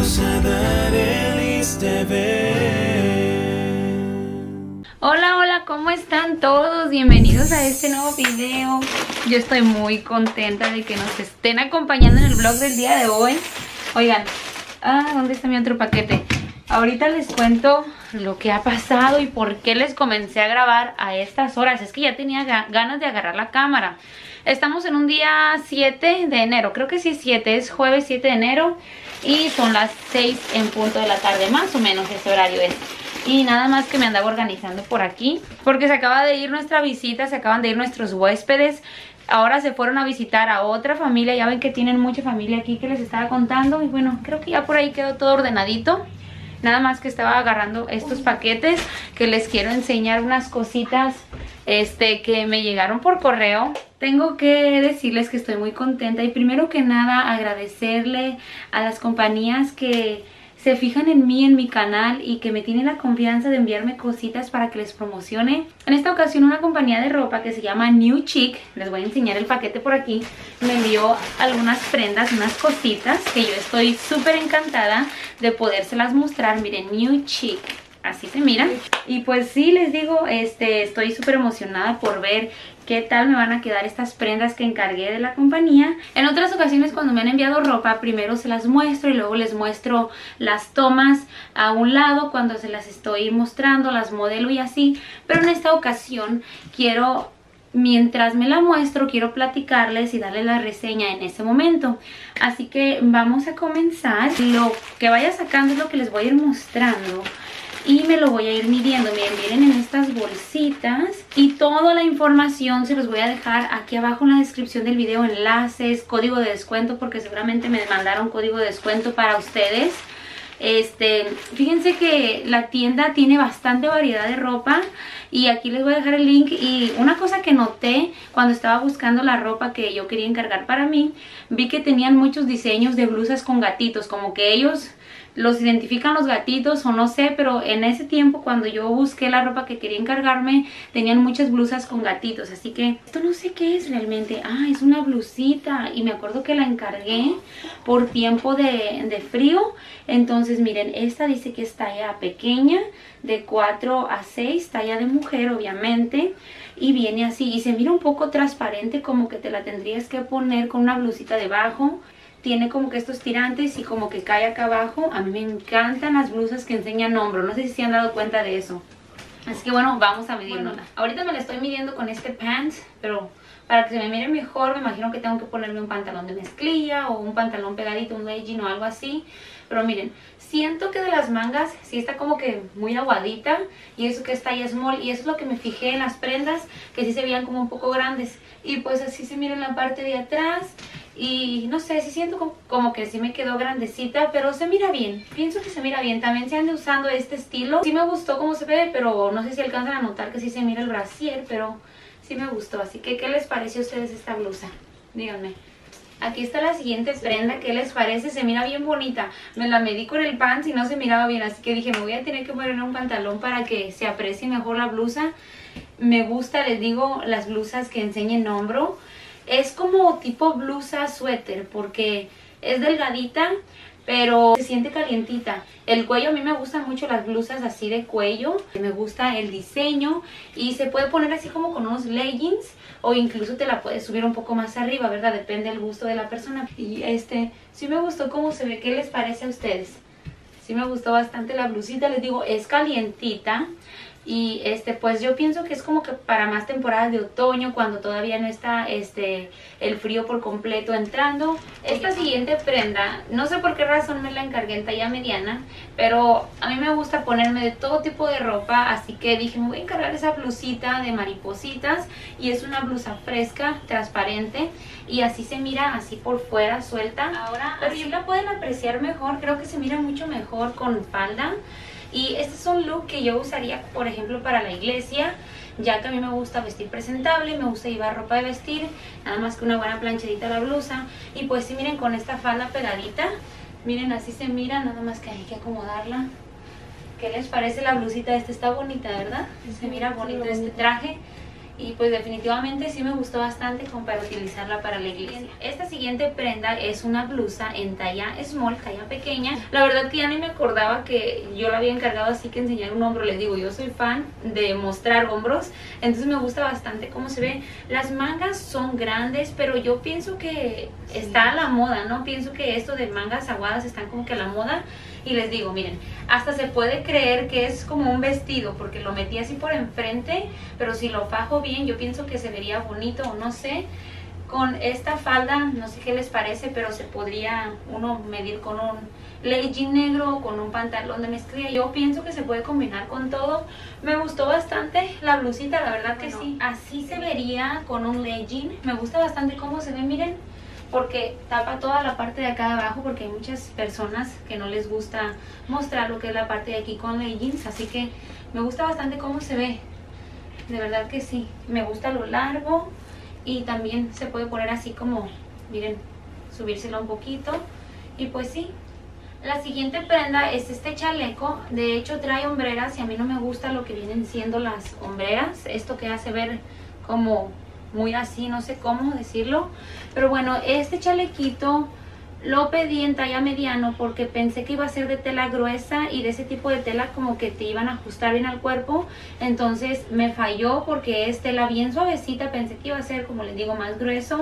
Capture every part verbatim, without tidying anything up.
blusa Darelis T V. Hola, hola, ¿cómo están todos? Bienvenidos a este nuevo video. Yo estoy muy contenta de que nos estén acompañando en el vlog del día de hoy. Oigan, ah, ¿dónde está mi otro paquete? Ahorita les cuento lo que ha pasado y por qué les comencé a grabar a estas horas. Es que ya tenía ganas de agarrar la cámara. Estamos en un día siete de enero, creo que sí es siete, es jueves siete de enero. Y son las seis en punto de la tarde, más o menos ese horario es. Y nada más que me andaba organizando por aquí, porque se acaba de ir nuestra visita, se acaban de ir nuestros huéspedes. Ahora se fueron a visitar a otra familia, ya ven que tienen mucha familia aquí que les estaba contando. Y bueno, creo que ya por ahí quedó todo ordenadito. Nada más que estaba agarrando estos paquetes que les quiero enseñar unas cositas este, que me llegaron por correo. Tengo que decirles que estoy muy contenta y primero que nada agradecerle a las compañías que se fijan en mí, en mi canal y que me tienen la confianza de enviarme cositas para que les promocione. En esta ocasión una compañía de ropa que se llama New Chic, les voy a enseñar el paquete por aquí, me envió algunas prendas, unas cositas que yo estoy súper encantada de podérselas mostrar. Miren, New Chic, así se miran. Y pues sí, les digo, este, estoy súper emocionada por ver qué tal me van a quedar estas prendas que encargué de la compañía. En otras ocasiones cuando me han enviado ropa, primero se las muestro y luego les muestro las tomas a un lado cuando se las estoy mostrando, las modelo y así. Pero en esta ocasión quiero, mientras me la muestro, quiero platicarles y darles la reseña en ese momento. Así que vamos a comenzar. Lo que vaya sacando es lo que les voy a ir mostrando y me lo voy a ir midiendo. Miren, miren en estas bolsitas y toda la información se los voy a dejar aquí abajo en la descripción del video, enlaces, código de descuento, porque seguramente me mandaron código de descuento para ustedes. Este, fíjense que la tienda tiene bastante variedad de ropa y aquí les voy a dejar el link. Y una cosa que noté cuando estaba buscando la ropa que yo quería encargar para mí, vi que tenían muchos diseños de blusas con gatitos, como que ellos los identifican los gatitos o no sé, pero en ese tiempo cuando yo busqué la ropa que quería encargarme tenían muchas blusas con gatitos, así que esto no sé qué es realmente. Ah, es una blusita y me acuerdo que la encargué por tiempo de, de frío. Entonces miren, esta dice que es talla pequeña, de cuatro a seis, talla de mujer obviamente, y viene así y se mira un poco transparente, como que te la tendrías que poner con una blusita debajo. Tiene como que estos tirantes y como que cae acá abajo. A mí me encantan las blusas que enseñan hombro. No sé si se han dado cuenta de eso. Así que bueno, vamos a medirnos. Bueno, ahorita me la estoy midiendo con este pants, pero para que se me mire mejor me imagino que tengo que ponerme un pantalón de mezclilla o un pantalón pegadito, un legging o algo así. Pero miren, siento que de las mangas sí está como que muy aguadita y eso que está ahí small, y eso es lo que me fijé en las prendas, que sí se veían como un poco grandes. Y pues así se mira en la parte de atrás. Y no sé, sí siento como, como que sí me quedó grandecita, pero se mira bien. Pienso que se mira bien. También se anda usando este estilo. Sí me gustó cómo se ve, pero no sé si alcanzan a notar que sí se mira el brasier, pero sí me gustó. Así que, ¿qué les pareció a ustedes esta blusa? Díganme. Aquí está la siguiente prenda. ¿Qué les parece? Se mira bien bonita. Me la medí con el pants y no se miraba bien, así que dije, me voy a tener que poner un pantalón para que se aprecie mejor la blusa. Me gusta, les digo, las blusas que enseñen hombro. Es como tipo blusa suéter porque es delgadita, pero se siente calientita. El cuello, a mí me gustan mucho las blusas así de cuello. Me gusta el diseño y se puede poner así como con unos leggings o incluso te la puedes subir un poco más arriba, ¿verdad? Depende del gusto de la persona. Y este, sí me gustó cómo se ve. ¿Qué les parece a ustedes? Sí me gustó bastante la blusita, les digo, es calientita. Y este pues yo pienso que es como que para más temporadas de otoño, cuando todavía no está este el frío por completo entrando. Esta siguiente prenda, no sé por qué razón me la encargué en talla mediana, pero a mí me gusta ponerme de todo tipo de ropa, así que dije, me voy a encargar esa blusita de maripositas. Y es una blusa fresca, transparente, y así se mira así por fuera, suelta. Ahora así la pueden apreciar mejor, creo que se mira mucho mejor con falda. Y este es un look que yo usaría, por ejemplo, para la iglesia, ya que a mí me gusta vestir presentable, me gusta llevar ropa de vestir, nada más que una buena planchadita a la blusa. Y pues sí, miren, con esta falda pegadita, miren, así se mira, nada más que hay que acomodarla. ¿Qué les parece la blusita? Esta está bonita, ¿verdad? Se mira bonito este traje. y pues definitivamente sí me gustó bastante como para utilizarla para la iglesia. Esta siguiente prenda es una blusa en talla small, talla pequeña. La verdad que ya ni me acordaba que yo la había encargado así que enseñar un hombro. Les digo, yo soy fan de mostrar hombros, entonces me gusta bastante cómo se ve. Las mangas son grandes, pero yo pienso que sí está a la moda, ¿no? Pienso que esto de mangas aguadas están como que a la moda. Y les digo, miren, hasta se puede creer que es como un vestido porque lo metí así por enfrente, pero si lo fajo bien yo pienso que se vería bonito, o no sé. Con esta falda, no sé qué les parece, pero se podría uno medir con un legging negro, con un pantalón de mezclilla. Yo pienso que se puede combinar con todo. Me gustó bastante la blusita, la verdad que bueno, sí. Así se vería con un legging. Me gusta bastante cómo se ve, miren, porque tapa toda la parte de acá de abajo, porque hay muchas personas que no les gusta mostrar lo que es la parte de aquí con leggings, así que me gusta bastante cómo se ve, de verdad que sí. Me gusta lo largo y también se puede poner así como, miren, subírsela un poquito y pues sí. La siguiente prenda es este chaleco, de hecho trae hombreras y a mí no me gusta lo que vienen siendo las hombreras, esto que hace ver como muy así, no sé cómo decirlo, pero bueno, este chalequito lo pedí en talla mediano porque pensé que iba a ser de tela gruesa y de ese tipo de tela como que te iban a ajustar bien al cuerpo, entonces me falló porque es tela bien suavecita, pensé que iba a ser, como les digo, más grueso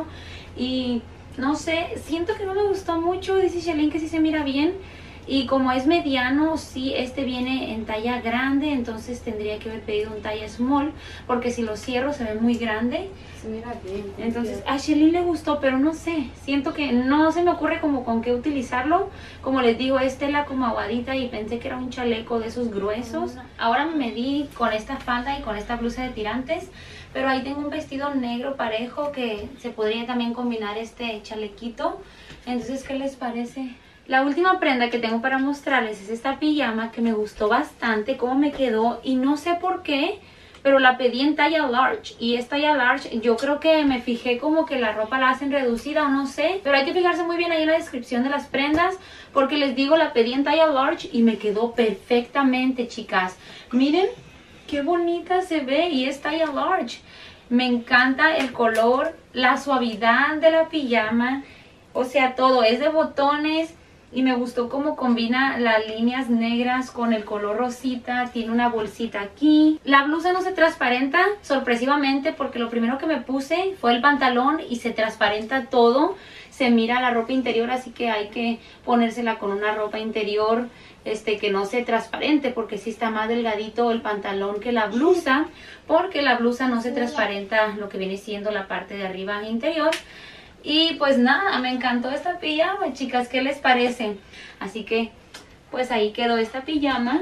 y no sé, siento que no me gustó mucho. Dice Shalene que sí se mira bien. Y como es mediano, sí, este viene en talla grande, entonces tendría que haber pedido un talla small, porque si lo cierro se ve muy grande. Se mira bien. Entonces a Shalene le gustó, pero no sé, siento que no se me ocurre como con qué utilizarlo. Como les digo, es tela como aguadita y pensé que era un chaleco de esos gruesos. Ahora me medí con esta falda y con esta blusa de tirantes, pero ahí tengo un vestido negro parejo que se podría también combinar este chalequito. Entonces, ¿qué les parece? La última prenda que tengo para mostrarles es esta pijama que me gustó bastante cómo me quedó y no sé por qué, pero la pedí en talla large y es talla large. Yo creo que me fijé como que la ropa la hacen reducida o no sé, pero hay que fijarse muy bien ahí en la descripción de las prendas porque les digo, la pedí en talla large y me quedó perfectamente, chicas. Miren qué bonita se ve y es talla large. Me encanta el color, la suavidad de la pijama, o sea, todo es de botones. Y me gustó cómo combina las líneas negras con el color rosita. Tiene una bolsita aquí. La blusa no se transparenta sorpresivamente porque lo primero que me puse fue el pantalón y se transparenta todo. Se mira la ropa interior, así que hay que ponérsela con una ropa interior este que no se transparente, porque sí está más delgadito el pantalón que la blusa, porque la blusa no se transparenta lo que viene siendo la parte de arriba interior. Y pues nada, me encantó esta pijama, chicas, ¿qué les parece? Así que pues ahí quedó esta pijama.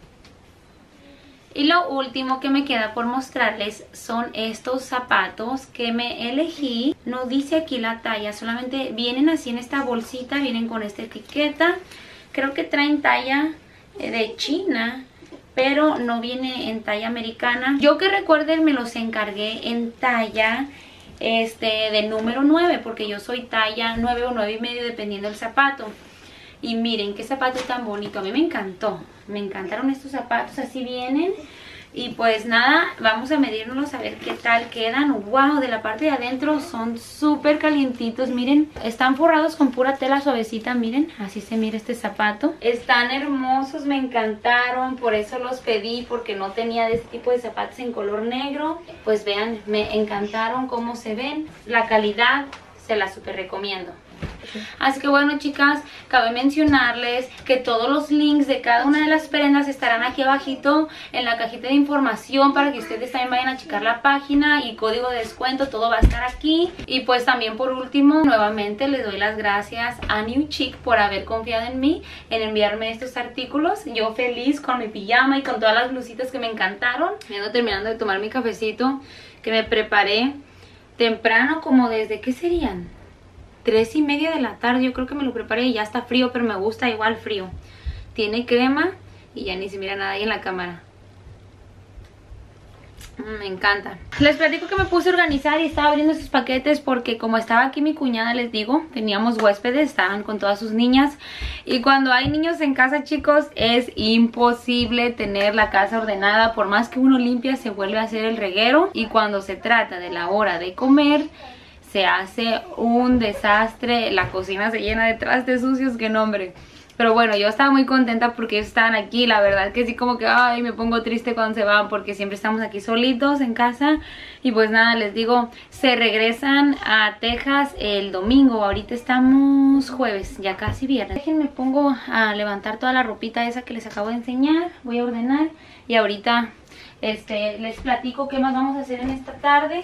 Y lo último que me queda por mostrarles son estos zapatos que me elegí. No dice aquí la talla, solamente vienen así en esta bolsita, vienen con esta etiqueta. Creo que traen talla de China, pero no viene en talla americana. Yo que recuerden me los encargué en talla este de número nueve, porque yo soy talla nueve o nueve y medio dependiendo del zapato. Y miren qué zapato tan bonito, a mí me encantó, me encantaron estos zapatos, así vienen. Y pues nada, vamos a medirnos a ver qué tal quedan. Wow, de la parte de adentro son súper calientitos, miren, están forrados con pura tela suavecita, miren, así se mira este zapato. Están hermosos, me encantaron, por eso los pedí, porque no tenía de este tipo de zapatos en color negro. Pues vean, me encantaron cómo se ven, la calidad se la súper recomiendo. Así que bueno, chicas, cabe mencionarles que todos los links de cada una de las prendas estarán aquí abajito en la cajita de información para que ustedes también vayan a checar la página y código de descuento, todo va a estar aquí. Y pues también por último, nuevamente les doy las gracias a New Chic por haber confiado en mí, en enviarme estos artículos. Yo feliz con mi pijama y con todas las blusitas que me encantaron. Me ando terminando de tomar mi cafecito que me preparé temprano, como desde, ¿qué serían? Tres y media de la tarde, yo creo que me lo preparé y ya está frío, pero me gusta igual frío. Tiene crema y ya ni se mira nada ahí en la cámara. Me encanta. Les platico que me puse a organizar y estaba abriendo sus paquetes porque como estaba aquí mi cuñada, les digo, teníamos huéspedes, estaban con todas sus niñas. Y cuando hay niños en casa, chicos, es imposible tener la casa ordenada. Por más que uno limpia, se vuelve a hacer el reguero. Y cuando se trata de la hora de comer, se hace un desastre. La cocina se llena de trastes sucios, que nombre. Pero bueno, yo estaba muy contenta porque ellos estaban aquí. La verdad que sí, como que ay, me pongo triste cuando se van porque siempre estamos aquí solitos en casa. Y pues nada, les digo, se regresan a Texas el domingo. Ahorita estamos jueves, ya casi viernes. Déjenme pongo a levantar toda la ropita esa que les acabo de enseñar. Voy a ordenar y ahorita este, les platico qué más vamos a hacer en esta tarde.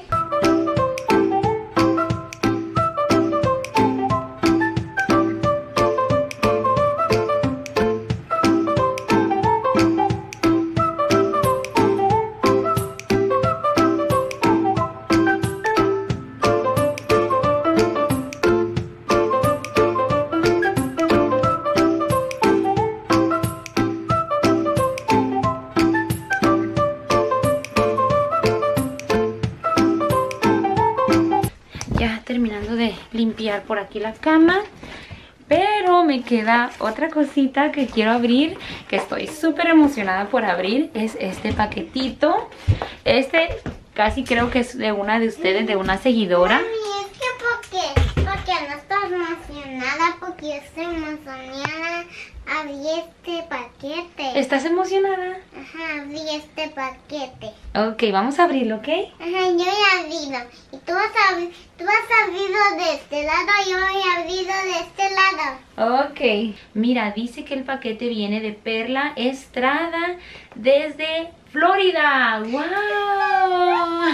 Terminando de limpiar por aquí la cama, pero me queda otra cosita que quiero abrir, que estoy súper emocionada por abrir. Es este paquetito. Este casi creo que es de una de ustedes, de una seguidora. Mami, es que porque, porque no estás emocionada, porque yo estoy emocionada. Abrí este paquete. ¿Estás emocionada? Ajá, abrí este paquete. Ok, vamos a abrirlo, ¿ok? Ajá, yo he abrido. Y tú has, abri tú has abrido de este lado, yo he abrido de este lado. Ok, mira, dice que el paquete viene de Perla Estrada desde Florida. ¡Wow!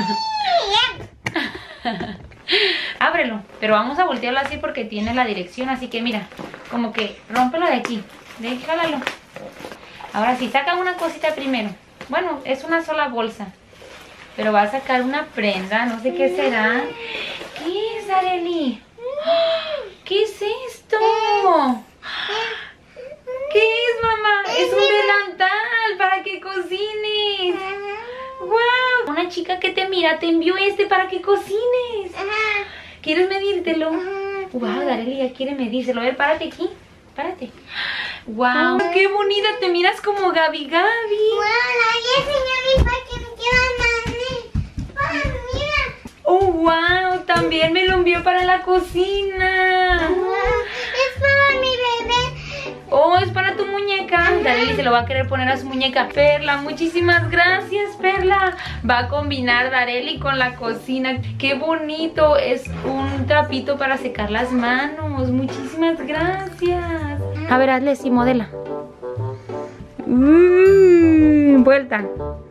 Ábrelo, pero vamos a voltearlo así porque tiene la dirección, así que mira, como que rómpelo de aquí, déjalo. Ahora sí, saca una cosita primero. Bueno, es una sola bolsa, pero va a sacar una prenda, no sé qué será. ¿Qué es, Arely? ¿Qué es esto? ¿Qué es, mamá? Es un delantal para que cocines. ¡Wow! Una chica que te mira te envió este para que cocines. Ajá. ¿Quieres medírtelo? Ajá. ¡Wow! Darely ya quiere medírselo. A ver, párate aquí. Párate. ¡Wow! ¡Qué bonita! Te miras como Gabi Gabi. Bueno, ya enseñé mi paquete. ¡Ah, mira! ¡Oh, wow! También me lo envió para la cocina. Es para mi bebé. ¡Oh, es para tu muñeca! Darely se lo va a querer poner a su muñeca. Perla, muchísimas gracias, Perla. Va a combinar Darely con la cocina. ¡Qué bonito! Es un trapito para secar las manos. Muchísimas gracias. A ver, hazle así, modela. Mm, vuelta.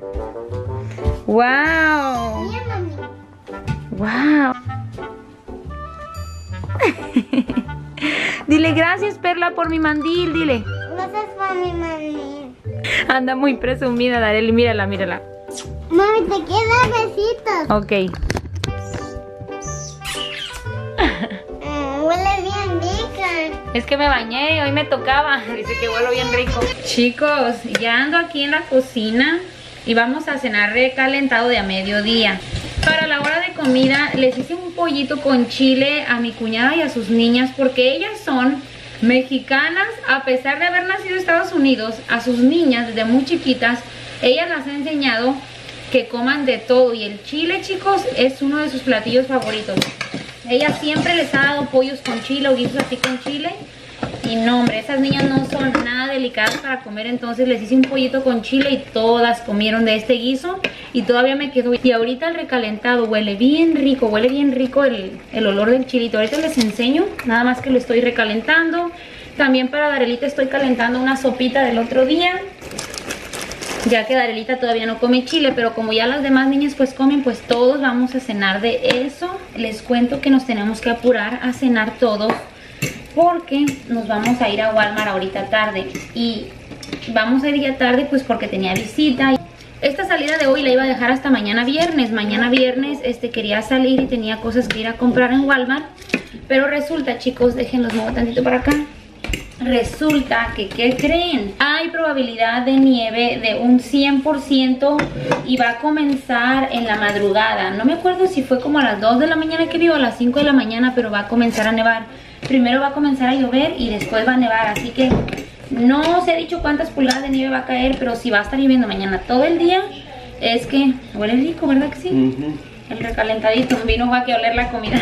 ¡Wow! Mira, mami. ¡Wow! Dile gracias, Perla, por mi mandil, dile. Gracias por mi mami. Anda muy presumida, Darely, mírala, mírala. Mami, te quiero dar besitos. Ok. Mm, huele bien rica. Es que me bañé, hoy me tocaba. Dice que huelo bien rico. Chicos, ya ando aquí en la cocina y vamos a cenar recalentado de a mediodía. Para la hora de comida les hice un pollito con chile a mi cuñada y a sus niñas porque ellas son mexicanas. A pesar de haber nacido en Estados Unidos, a sus niñas desde muy chiquitas, ellas las ha enseñado que coman de todo. Y el chile, chicos, es uno de sus platillos favoritos. Ella siempre les ha dado pollos con chile o guisos así con chile. Y no, hombre, esas niñas no son nada delicadas para comer. Entonces les hice un pollito con chile y todas comieron de este guiso. Y todavía me quedó. Y ahorita el recalentado huele bien rico. Huele bien rico el, el olor del chilito. Ahorita les enseño, nada más que lo estoy recalentando. También para Darelita estoy calentando una sopita del otro día, ya que Darelita todavía no come chile, pero como ya las demás niñas pues comen, pues todos vamos a cenar de eso. Les cuento que nos tenemos que apurar a cenar todos porque nos vamos a ir a Walmart ahorita tarde. Y vamos a ir ya tarde pues porque tenía visita. Esta salida de hoy la iba a dejar hasta mañana viernes. Mañana viernes este, quería salir y tenía cosas que ir a comprar en Walmart. Pero resulta, chicos, déjenlos muevo tantito para acá. resulta que, ¿qué creen? Hay probabilidad de nieve de un cien por ciento y va a comenzar en la madrugada. No me acuerdo si fue como a las dos de la mañana que vio, a las cinco de la mañana, pero va a comenzar a nevar. Primero va a comenzar a llover y después va a nevar, así que no se ha dicho cuántas pulgadas de nieve va a caer, pero si va a estar lloviendo mañana todo el día, es que huele rico, ¿verdad que sí? Uh-huh. El recalentadito, vino Joaquín a oler la comida.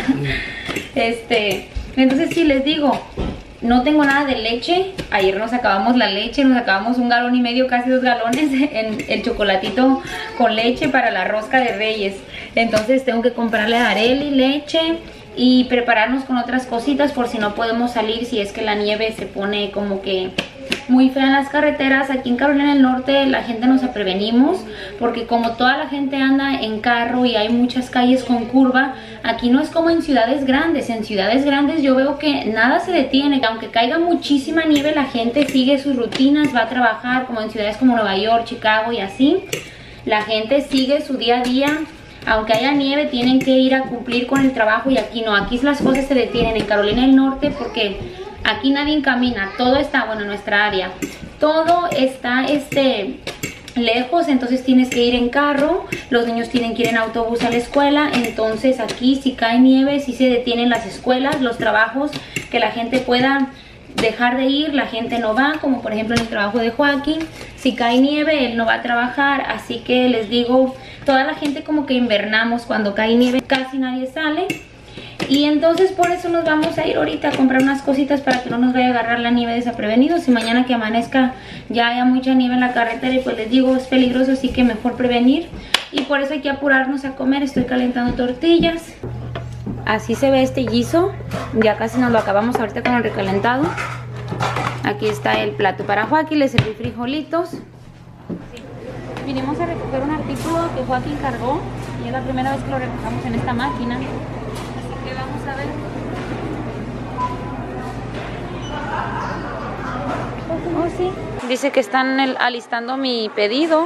Este, entonces sí les digo, no tengo nada de leche. Ayer nos acabamos la leche, nos acabamos un galón y medio, casi dos galones en el chocolatito con leche para la rosca de Reyes. Entonces tengo que comprarle a Areli leche y prepararnos con otras cositas por si no podemos salir, si es que la nieve se pone como que muy fea en las carreteras. Aquí en Carolina del Norte la gente nos prevenimos porque como toda la gente anda en carro y hay muchas calles con curva, aquí no es como en ciudades grandes. En ciudades grandes yo veo que nada se detiene, aunque caiga muchísima nieve la gente sigue sus rutinas, va a trabajar, como en ciudades como Nueva York, Chicago y así. La gente sigue su día a día. Aunque haya nieve tienen que ir a cumplir con el trabajo y aquí no, aquí las cosas se detienen en Carolina del Norte porque aquí nadie camina, todo está, bueno, en nuestra área, todo está este, lejos, entonces tienes que ir en carro, los niños tienen que ir en autobús a la escuela, entonces aquí si cae nieve, si se detienen las escuelas, los trabajos, que la gente pueda dejar de ir, la gente no va, como por ejemplo en el trabajo de Joaquín, si cae nieve él no va a trabajar, así que les digo, toda la gente como que invernamos, cuando cae nieve casi nadie sale. Y entonces por eso nos vamos a ir ahorita a comprar unas cositas para que no nos vaya a agarrar la nieve desprevenidos. Y mañana que amanezca ya haya mucha nieve en la carretera y pues les digo es peligroso, así que mejor prevenir. Y por eso hay que apurarnos a comer. Estoy calentando tortillas. Así se ve este guiso. Ya casi nos lo acabamos ahorita con el recalentado. Aquí está el plato para Joaquín, le serví frijolitos. Vinimos a recoger un artículo que Joaquín cargó y es la primera vez que lo recogemos en esta máquina. Vamos a ver. Oh, sí. Dice que están el, alistando mi pedido.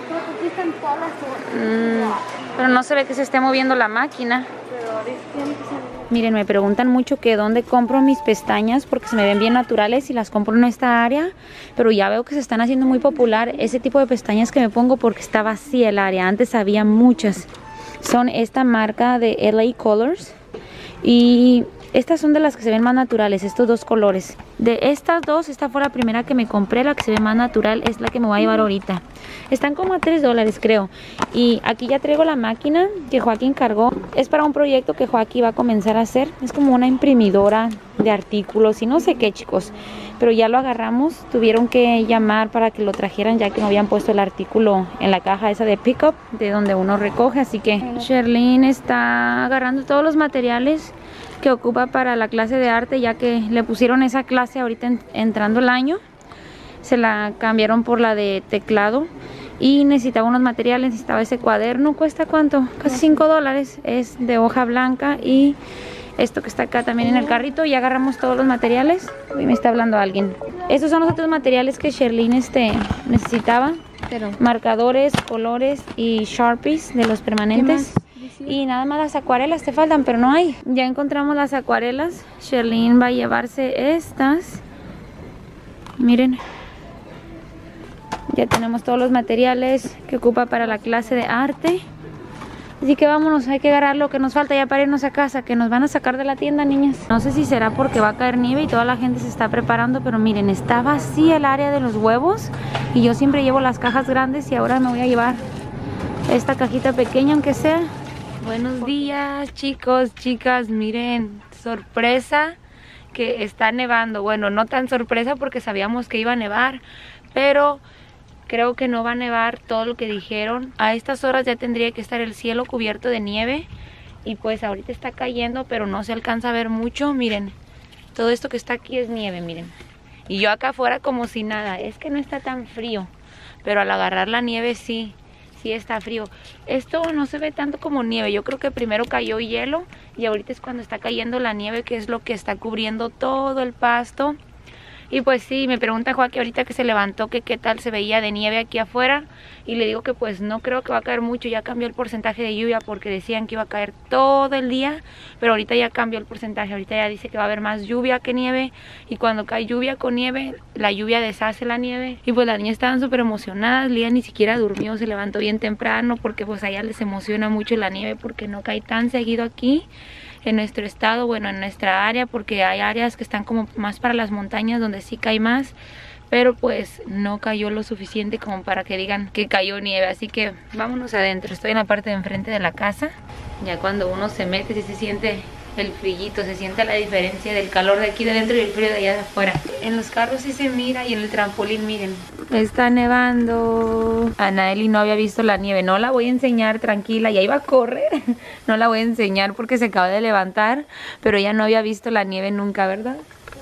Mm, pero no se ve que se esté moviendo la máquina. Miren, me preguntan mucho que dónde compro mis pestañas porque se me ven bien naturales y las compro en esta área, pero ya veo que se están haciendo muy popular ese tipo de pestañas que me pongo porque está vacía el área. Antes había muchas. Son esta marca de L A Colors. Y estas son de las que se ven más naturales, estos dos colores. De estas dos, esta fue la primera que me compré, la que se ve más natural es la que me voy a llevar ahorita. Están como a tres dólares creo. Y aquí ya traigo la máquina que Joaquín cargó. Es para un proyecto que Joaquín va a comenzar a hacer. Es como una imprimidora de artículos y no sé qué, chicos. Pero ya lo agarramos, tuvieron que llamar para que lo trajeran ya que no habían puesto el artículo en la caja esa de pickup, de donde uno recoge. Así que Sherlyn está agarrando todos los materiales que ocupa para la clase de arte, ya que le pusieron esa clase ahorita en, entrando el año. Se la cambiaron por la de teclado y necesitaba unos materiales, necesitaba ese cuaderno. ¿Cuesta cuánto? Casi cinco dólares. Es de hoja blanca y esto que está acá también en el carrito. Y agarramos todos los materiales. Uy, me está hablando alguien. Estos son los otros materiales que Sherlyn este, necesitaba. Pero marcadores, colores y Sharpies de los permanentes. Y nada más las acuarelas te faltan, pero no hay. Ya encontramos las acuarelas. Sherlyn va a llevarse estas. Miren. Ya tenemos todos los materiales que ocupa para la clase de arte. Así que vámonos, hay que agarrar lo que nos falta ya para irnos a casa, que nos van a sacar de la tienda, niñas. No sé si será porque va a caer nieve y toda la gente se está preparando, pero miren, está vacía el área de los huevos. Y yo siempre llevo las cajas grandes y ahora me voy a llevar esta cajita pequeña, aunque sea. Buenos días, chicos, chicas, miren, sorpresa que está nevando. Bueno, no tan sorpresa porque sabíamos que iba a nevar, pero creo que no va a nevar todo lo que dijeron. A estas horas ya tendría que estar el cielo cubierto de nieve y pues ahorita está cayendo, pero no se alcanza a ver mucho. Miren, todo esto que está aquí es nieve, miren. Y yo acá afuera como si nada. Es que no está tan frío, pero al agarrar la nieve sí. Sí está frío. Esto no se ve tanto como nieve. Yo creo que primero cayó hielo y ahorita es cuando está cayendo la nieve, que es lo que está cubriendo todo el pasto. Y pues sí, me pregunta Joaquín ahorita que se levantó que qué tal se veía de nieve aquí afuera. Y le digo que pues no creo que va a caer mucho, ya cambió el porcentaje de lluvia porque decían que iba a caer todo el día. Pero ahorita ya cambió el porcentaje, ahorita ya dice que va a haber más lluvia que nieve. Y cuando cae lluvia con nieve, la lluvia deshace la nieve. Y pues las niñas estaban súper emocionadas, Lía ni siquiera durmió, se levantó bien temprano porque pues a ella les emociona mucho la nieve porque no cae tan seguido aquí en nuestro estado, bueno, en nuestra área, porque hay áreas que están como más para las montañas donde sí cae más, pero pues no cayó lo suficiente como para que digan que cayó nieve. Así que vámonos adentro. Estoy en la parte de enfrente de la casa. Ya cuando uno se mete sí se siente el frillito, se siente la diferencia del calor de aquí de dentro y el frío de allá de afuera. En los carros sí se mira y en el trampolín, miren, está nevando. Anaeli no había visto la nieve, no la voy a enseñar, tranquila, ya iba a correr. No la voy a enseñar porque se acaba de levantar, pero ella no había visto la nieve nunca, ¿verdad?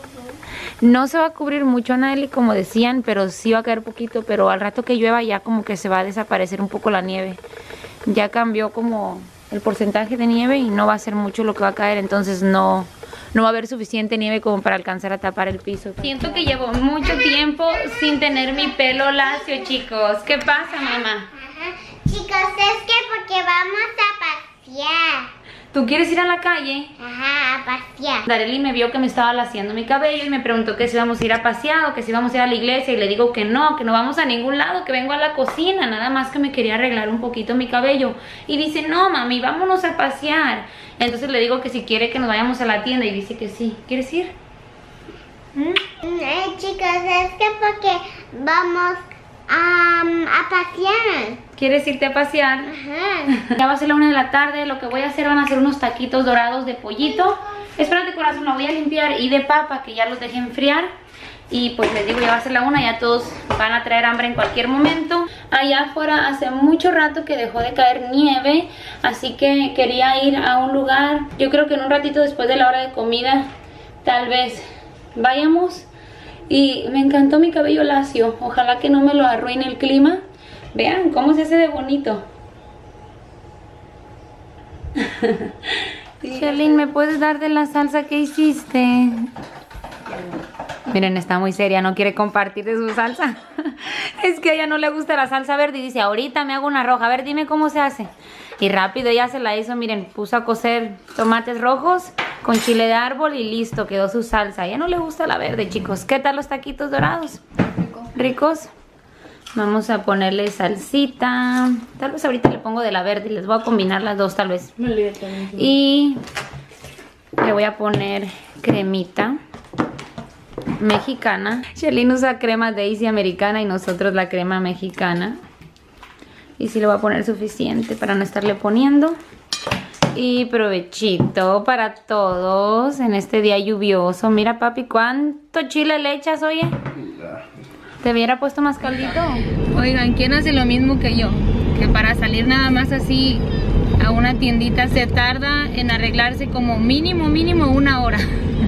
No se va a cubrir mucho, Anaeli, como decían, pero sí va a caer poquito, pero al rato que llueva ya como que se va a desaparecer un poco la nieve. Ya cambió como el porcentaje de nieve y no va a ser mucho lo que va a caer, entonces no, no va a haber suficiente nieve como para alcanzar a tapar el piso. Siento que llevo mucho tiempo sin tener mi pelo lacio, chicos. ¿Qué pasa, mamá? Ajá. Chicos, es que porque vamos a pasear. ¿Tú quieres ir a la calle? Ajá, a pasear. Darely me vio que me estaba laciando mi cabello y me preguntó que si íbamos a ir a pasear o que si íbamos a ir a la iglesia, y le digo que no, que no vamos a ningún lado, que vengo a la cocina, nada más que me quería arreglar un poquito mi cabello. Y dice, no mami, vámonos a pasear. Entonces le digo que si quiere que nos vayamos a la tienda y dice que sí. ¿Quieres ir? ¿Mm? Eh, chicos, es que porque vamos Um, a pasear. ¿Quieres irte a pasear? Ajá. Ya va a ser la una de la tarde. Lo que voy a hacer van a ser unos taquitos dorados de pollito. Espérate, corazón, la voy a limpiar. Y de papa, que ya los dejé enfriar. Y pues les digo, ya va a ser la una. Ya todos van a traer hambre en cualquier momento. Allá afuera hace mucho rato que dejó de caer nieve, así que quería ir a un lugar. Yo creo que en un ratito después de la hora de comida tal vez vayamos. Y me encantó mi cabello lacio. Ojalá que no me lo arruine el clima. Vean cómo se hace de bonito. Sherlyn, ¿me puedes dar de la salsa que hiciste? Miren, está muy seria, no quiere compartir de su salsa. Es que a ella no le gusta la salsa verde y dice, ahorita me hago una roja. A ver, dime cómo se hace. Y rápido ella se la hizo, miren, puso a cocer tomates rojos con chile de árbol y listo, quedó su salsa. A ella no le gusta la verde, chicos. ¿Qué tal los taquitos dorados? Rico. ¿Ricos? Vamos a ponerle salsita. Tal vez ahorita le pongo de la verde y les voy a combinar las dos tal vez. Y le voy a poner cremita mexicana. Sherlyn usa crema Daisy americana y nosotros la crema mexicana. Y sí le voy a poner suficiente para no estarle poniendo. Y provechito para todos en este día lluvioso. Mira, papi, ¿cuánto chile le echas, oye? ¿Te hubiera puesto más caldito? Oigan, ¿quién hace lo mismo que yo? Que para salir nada más así a una tiendita se tarda en arreglarse como mínimo, mínimo una hora.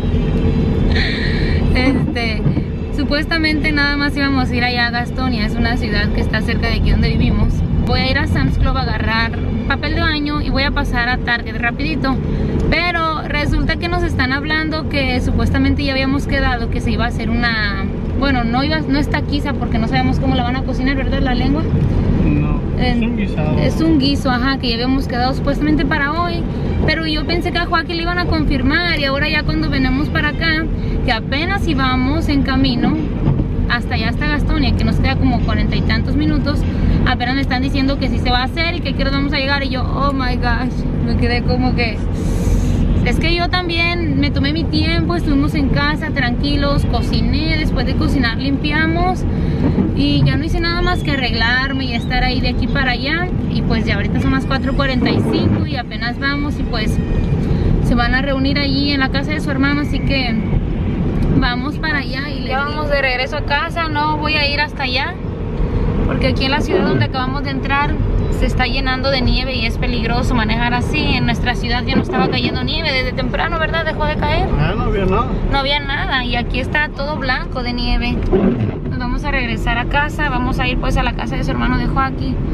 Este, supuestamente nada más íbamos a ir allá a Gastonia, es una ciudad que está cerca de aquí donde vivimos. Voy a ir a Sam's Club a agarrar papel de baño y voy a pasar a Target rapidito. Pero resulta que nos están hablando que supuestamente ya habíamos quedado que se iba a hacer una... Bueno, no iba, no es taquiza porque no sabemos cómo la van a cocinar, ¿verdad? La lengua. No, es un guisado. Es un guiso, ajá, que ya habíamos quedado supuestamente para hoy. Pero yo pensé que a Joaquín le iban a confirmar y ahora ya cuando venimos para acá, que apenas íbamos en camino hasta allá, hasta Gastonia, que nos queda como cuarenta y tantos minutos, apenas me están diciendo que sí se va a hacer y que aquí nos vamos a llegar. Y yo, oh my gosh, me quedé como que... Es que yo también me tomé mi tiempo, estuvimos en casa tranquilos, cociné, después de cocinar limpiamos y ya no hice nada más que arreglarme y estar ahí de aquí para allá. Y pues ya ahorita son las cuatro cuarenta y cinco y apenas vamos y pues se van a reunir allí en la casa de su hermano, así que vamos para allá. Y ya vamos de regreso a casa, no voy a ir hasta allá porque aquí en la ciudad donde acabamos de entrar se está llenando de nieve y es peligroso manejar así. En nuestra ciudad ya no estaba cayendo nieve desde temprano, ¿verdad? Dejó de caer. Ah, no había nada. No había nada y aquí está todo blanco de nieve. Nos vamos a regresar a casa, vamos a ir pues a la casa de su hermano de Joaquín. Y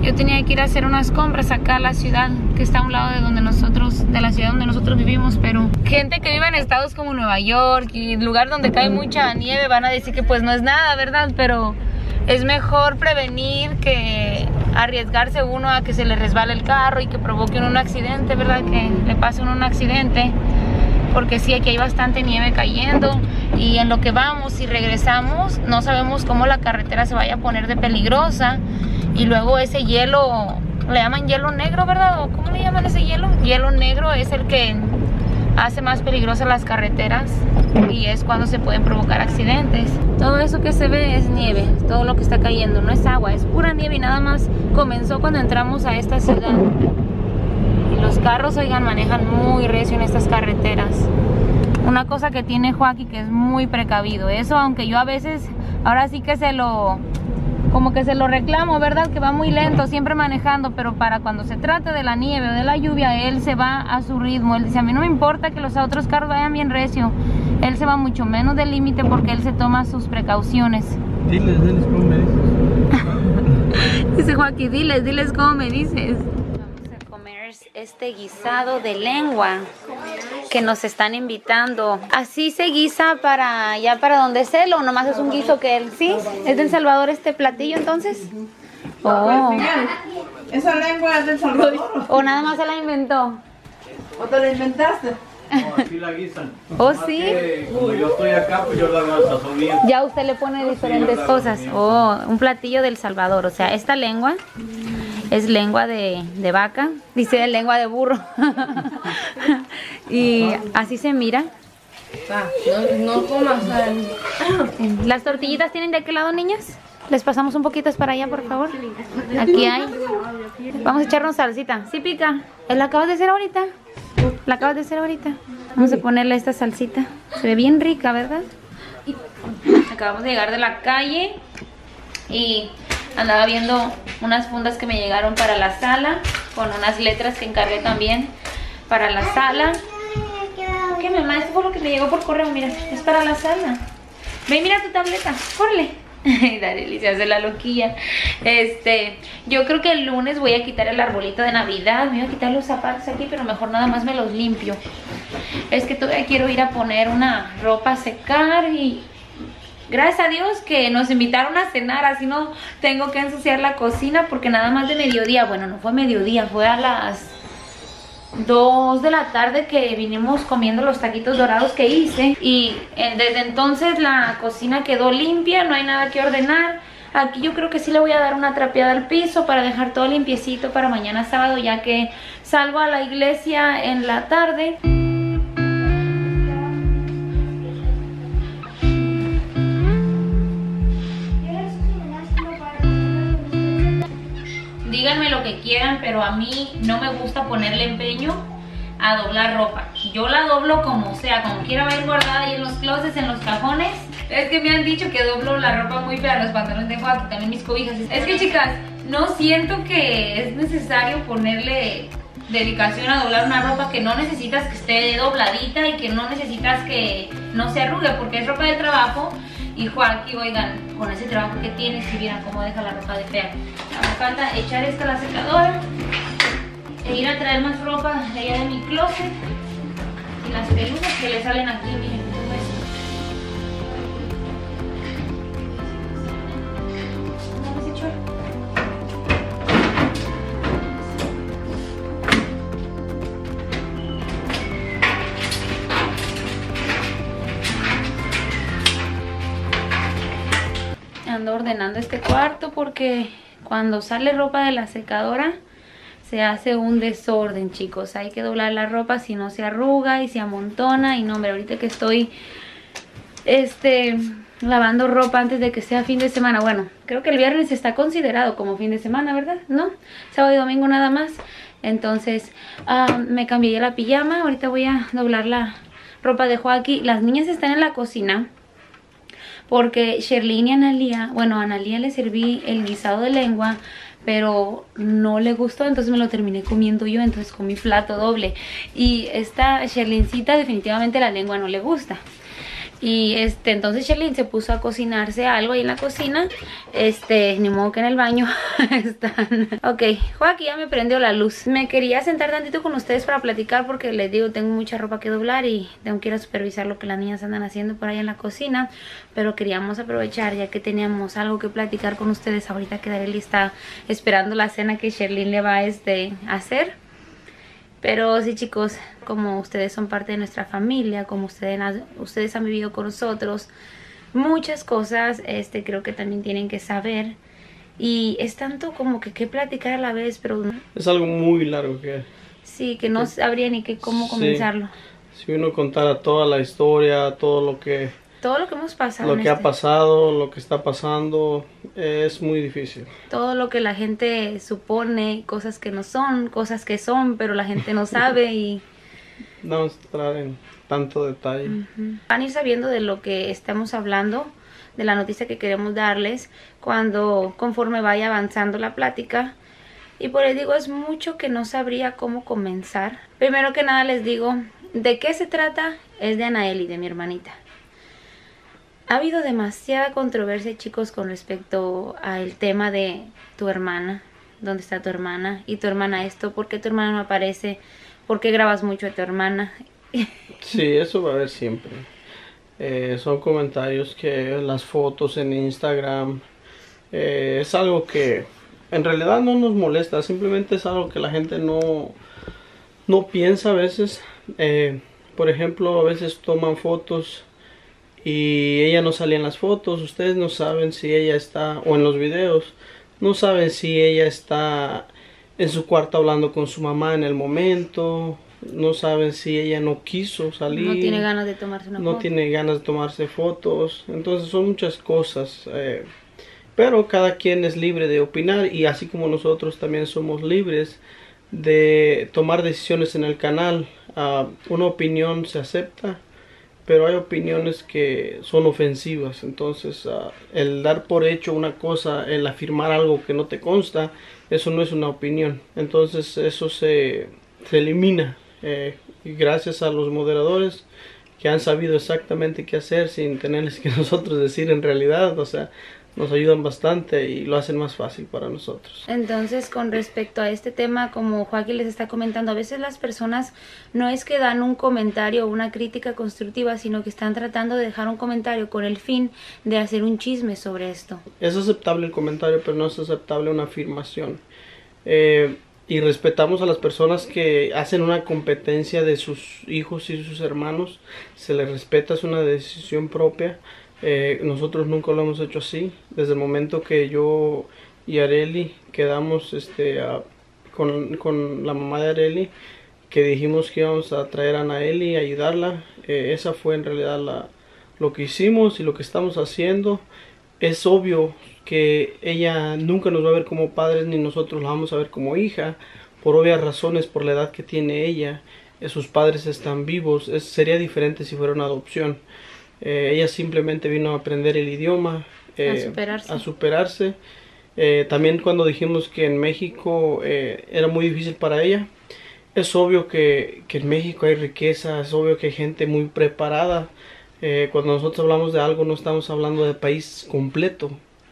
Yo tenía que ir a hacer unas compras acá a la ciudad, que está a un lado de donde nosotros, de la ciudad donde nosotros vivimos, pero gente que vive en estados como Nueva York y lugar donde cae mucha nieve van a decir que pues no es nada, ¿verdad? Pero es mejor prevenir que arriesgarse uno a que se le resbale el carro y que provoque uno un accidente, ¿verdad? Que le pase uno un accidente. Porque sí, aquí hay bastante nieve cayendo y en lo que vamos y regresamos no sabemos cómo la carretera se vaya a poner de peligrosa. Y luego ese hielo, le llaman hielo negro, ¿verdad? ¿O cómo le llaman ese hielo? Hielo negro es el que hace más peligrosas las carreteras y es cuando se pueden provocar accidentes. Todo eso que se ve es nieve, todo lo que está cayendo, no es agua, es pura nieve y nada más comenzó cuando entramos a esta ciudad. Y los carros, oigan, manejan muy recio en estas carreteras. Una cosa que tiene Joaquín que es muy precavido, eso aunque yo a veces, ahora sí que se lo... como que se lo reclamo, ¿verdad? Que va muy lento, siempre manejando, pero para cuando se trata de la nieve o de la lluvia, él se va a su ritmo. Él dice, a mí no me importa que los otros carros vayan bien recio. Él se va mucho menos del límite porque él se toma sus precauciones. Diles, diles cómo me dices. Dice Joaquín, diles, diles cómo me dices. Vamos a comer este guisado de lengua que nos están invitando. Así se guisa para ya para donde es él, o nomás es un guiso que él, ¿sí? ¿Es de El Salvador este platillo entonces? Oh. ¿Esa lengua es del Salvador? ¿O nada más se la inventó? ¿O te la inventaste? No, aquí la guisan. ¿Oh, Más sí? que como yo estoy acá, pues yo la hago al sazón mío. Ya usted le pone diferentes cosas. Oh, un platillo del Salvador. O sea, esta lengua es lengua de, de vaca. Dice lengua de burro. Y así se mira. No, no comas. ¿Las tortillitas tienen de qué lado, niñas? Les pasamos un poquito para allá, por favor. Aquí hay. Vamos a echarnos salsita. ¿Sí pica? ¿La acabas de hacer ahorita? La acabas de hacer ahorita. Vamos a ponerle esta salsita. Se ve bien rica, ¿verdad? Acabamos de llegar de la calle y andaba viendo unas fundas que me llegaron para la sala, con unas letras que encargué también para la sala. ¿Qué, mamá? Esto fue lo que me llegó por correo, mira, es para la sala. Ven, mira tu tableta, córrele. Darely se hace la loquilla. Este, yo creo que el lunes voy a quitar el arbolito de Navidad. Me voy a quitar los zapatos aquí, pero mejor nada más me los limpio. Es que todavía quiero ir a poner una ropa a secar y gracias a Dios que nos invitaron a cenar, así no tengo que ensuciar la cocina porque nada más de mediodía, bueno, no fue mediodía, fue a las dos de la tarde que vinimos comiendo los taquitos dorados que hice y eh, desde entonces la cocina quedó limpia, no hay nada que ordenar. Aquí yo creo que sí le voy a dar una trapeada al piso para dejar todo limpiecito para mañana sábado, ya que salgo a la iglesia en la tarde. Díganme lo que quieran, pero a mí no me gusta ponerle empeño a doblar ropa. Yo la doblo como sea, como quiera va a ir guardada ahí en los closets, en los cajones. Es que me han dicho que doblo la ropa muy fea, los pantalones de Joaquín, también mis cobijas. Es que, chicas, no siento que es necesario ponerle dedicación a doblar una ropa que no necesitas que esté dobladita y que no necesitas que no se arrugue, porque es ropa de trabajo. Y Joaquín, oigan, con ese trabajo que tiene, si vieran cómo deja la ropa de fea. Me falta echar esta a la secadora e ir a traer más ropa de allá de mi closet. Y las pelucas que le salen aquí, miren, todo eso. ¿No me has hecho? Ando ordenando este cuarto porque cuando sale ropa de la secadora se hace un desorden, chicos. Hay que doblar la ropa, si no se arruga y se amontona. Y no, hombre, ahorita que estoy este lavando ropa antes de que sea fin de semana. Bueno, creo que el viernes está considerado como fin de semana, ¿verdad? ¿No? Sábado y domingo nada más. Entonces uh, me cambié ya la pijama. Ahorita voy a doblar la ropa de Joaquín. Las niñas están en la cocina porque Sherlyn y Analia, bueno, a Analia le serví el guisado de lengua, pero no le gustó, entonces me lo terminé comiendo yo, entonces comí plato doble. Y esta Sherlyncita definitivamente la lengua no le gusta. Y este, entonces Sherlyn se puso a cocinarse algo ahí en la cocina. Este, ni modo que en el baño están. Ok, Joaquín ya me prendió la luz. Me quería sentar tantito con ustedes para platicar porque les digo, tengo mucha ropa que doblar y tengo que ir a supervisar lo que las niñas andan haciendo por ahí en la cocina. Pero queríamos aprovechar ya que teníamos algo que platicar con ustedes ahorita que Darely está esperando la cena que Sherlyn le va este, a hacer. Pero sí, chicos, como ustedes son parte de nuestra familia, como ustedes, ustedes han vivido con nosotros, muchas cosas este, creo que también tienen que saber. Y es tanto como que qué platicar a la vez, pero... Es algo muy largo que... Sí, que no sabría ni que cómo comenzarlo. Sí. Si uno contara toda la historia, todo lo que... Todo lo que hemos pasado. Lo que este, ha pasado, lo que está pasando, es muy difícil. Todo lo que la gente supone, cosas que no son, cosas que son, pero la gente no sabe y... No vamos a entrar en tanto detalle. Uh-huh. Van a ir sabiendo de lo que estamos hablando, de la noticia que queremos darles, cuando conforme vaya avanzando la plática. Y por eso digo, es mucho que no sabría cómo comenzar. Primero que nada les digo, ¿de qué se trata? Es de Anaeli, de mi hermanita. Ha habido demasiada controversia, chicos, con respecto al tema de tu hermana. ¿Dónde está tu hermana? Y tu hermana esto, ¿por qué tu hermana no aparece? ¿Por qué grabas mucho de tu hermana? Sí, eso va a haber siempre. Eh, son comentarios que las fotos en Instagram eh, es algo que en realidad no nos molesta. Simplemente es algo que la gente no, no piensa a veces. Eh, por ejemplo, a veces toman fotos y ella no sale en las fotos. Ustedes no saben si ella está, o en los videos, no saben si ella está en su cuarto hablando con su mamá en el momento. No saben si ella no quiso salir. No tiene ganas de tomarse una no foto. tiene ganas de tomarse fotos. Entonces son muchas cosas. Eh, pero cada quien es libre de opinar. Y así como nosotros también somos libres de tomar decisiones en el canal. Uh, una opinión se acepta, pero hay opiniones que son ofensivas. Entonces uh, el dar por hecho una cosa, el afirmar algo que no te consta, eso no es una opinión. Entonces eso se, se elimina. Eh, y gracias a los moderadores que han sabido exactamente qué hacer sin tenerles que nosotros decir en realidad, o sea, nos ayudan bastante y lo hacen más fácil para nosotros. Entonces, con respecto a este tema, como Joaquín les está comentando, a veces las personas no es que dan un comentario o una crítica constructiva, sino que están tratando de dejar un comentario con el fin de hacer un chisme sobre esto. Es aceptable el comentario, pero no es aceptable una afirmación. Eh, y respetamos a las personas que hacen una competencia de sus hijos y sus hermanos. Se les respeta, es una decisión propia. Eh, nosotros nunca lo hemos hecho así. Desde el momento que yo y Arely quedamos este, a, con, con la mamá de Arely, que dijimos que íbamos a traer a Anaeli y ayudarla, eh, esa fue en realidad la, lo que hicimos y lo que estamos haciendo. Es obvio que ella nunca nos va a ver como padres, ni nosotros la vamos a ver como hija, por obvias razones, por la edad que tiene ella. Eh, sus padres están vivos. Es, sería diferente si fuera una adopción. Eh, ella simplemente vino a aprender el idioma, eh, a superarse. A superarse. Eh, también cuando dijimos que en México eh, era muy difícil para ella, es obvio que, que en México hay riqueza, es obvio que hay gente muy preparada. Eh, cuando nosotros hablamos de algo no estamos hablando de país completo,